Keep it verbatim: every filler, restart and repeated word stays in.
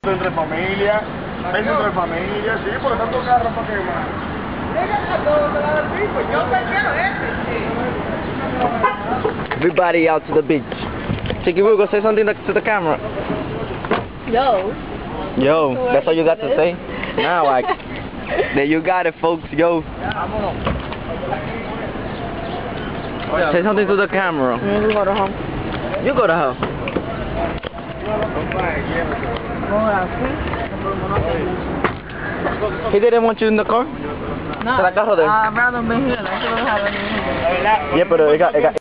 Entre familia, vende entre familia, sí, por tanto carro para quemar. Everybody out to the beach. Chicky Boo, go say something to the camera. Yo. Yo, that's all you got to say? Nah, like, there you got it, folks, yo. Say something to the camera. You go to home. You go to her. He didn't want you in the car? No, ¿Se la carro de él? I'd rather be here. I should have had it in here. Yeah, pero it got, it got